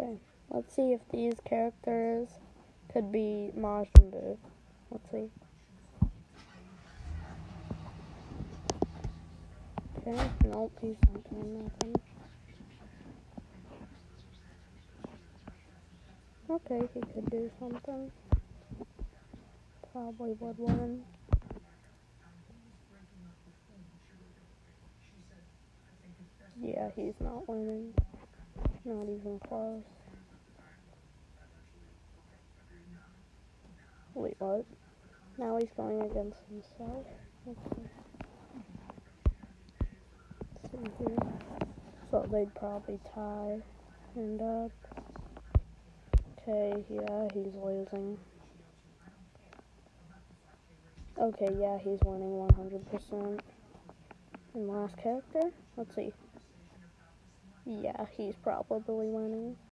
Okay, let's see if these characters could be Majin Buu. Let's see. Okay, nope, he's not doing nothing. Okay, he could do something. Probably would win. Yeah, he's not winning. Not even close. Wait, what? Now he's going against himself. Okay. Let's see here. So they'd probably tie. And okay, yeah, he's losing. Okay, yeah, he's winning 100%. And last character? Let's see. Yeah, he's probably winning.